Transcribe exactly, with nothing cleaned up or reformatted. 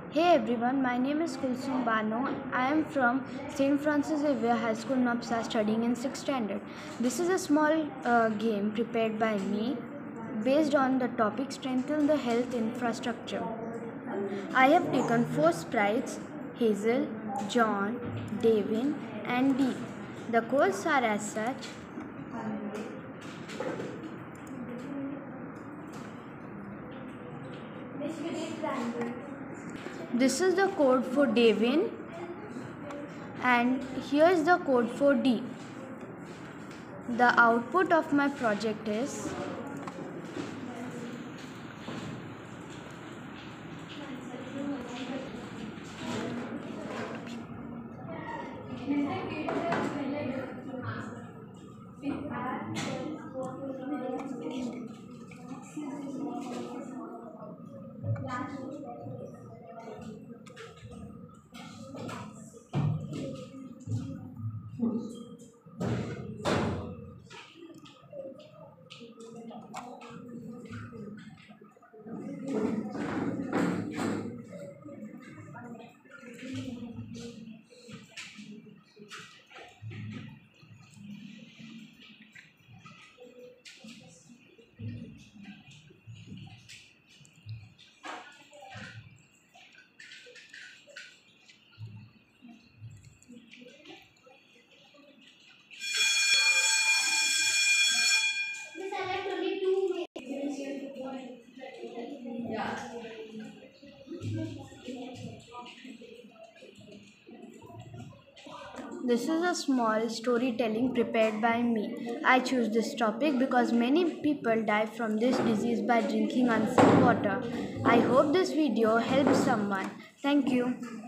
Hey everyone, my name is Kulsum Bano. I am from Saint Francis Xavier High School, Nopsa, studying in sixth standard. This is a small uh, game prepared by me based on the topic Strengthen the Health Infrastructure. I have taken four sprites Hazel, John, Davin, and Dee. The codes are as such. This is the code for Davin, and here is the code for D. The output of my project is This is a small storytelling prepared by me. I choose this topic because many people die from this disease by drinking unsafe water. I hope this video helps someone. Thank you.